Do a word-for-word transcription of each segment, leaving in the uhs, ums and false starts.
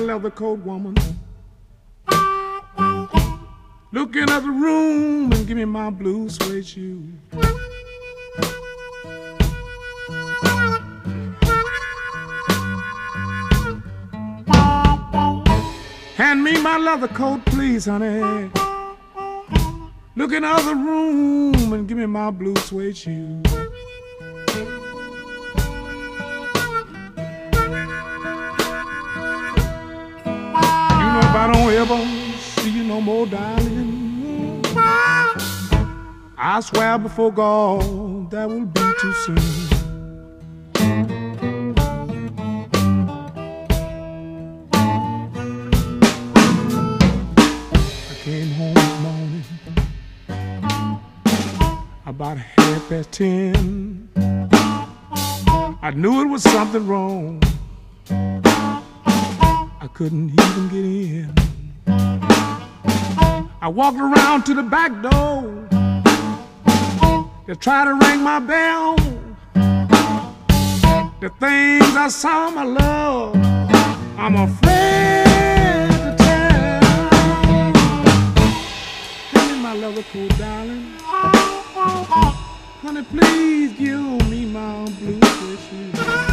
leather coat woman. Look in the room and give me my blue suede shoes. Hand me my leather coat, please, honey. Look in the other room and give me my blue suede shoes. You know if I don't ever see you no more, darling, I swear before God that will be too soon. Came home this morning about half past ten. I knew it was something wrong. I couldn't even get in. I walked around to the back door to try to ring my bell. The things I saw, my love, I'm afraid to tell. My leather coat, darling, honey, please give me my blue suede shoes.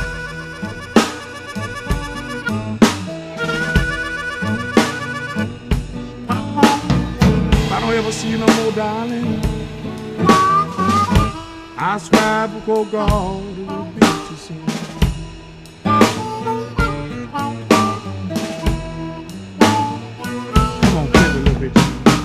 If I don't ever see you no more, darling, I swear before God it will be too soon. Come on, give me a little bit.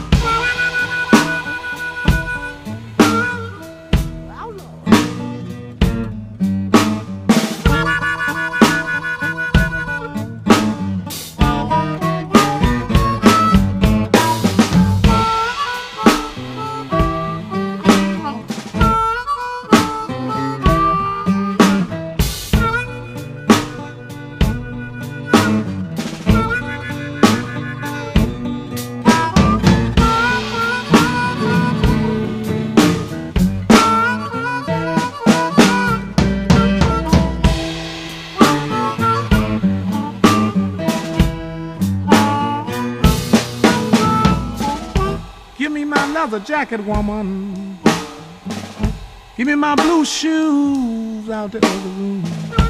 Leather jacket woman, give me my blue shoes out the other room.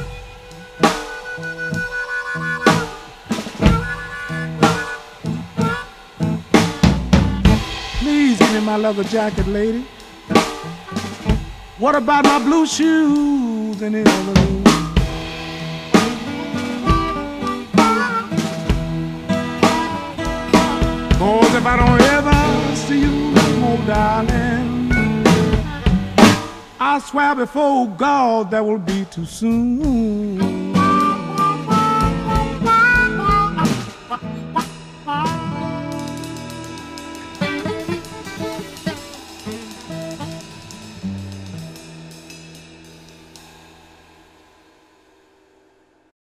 Please give me my leather jacket, lady. What about my blue shoes in the other room? Cause if I don't ever see you, oh darling, I swear before God that will be too soon.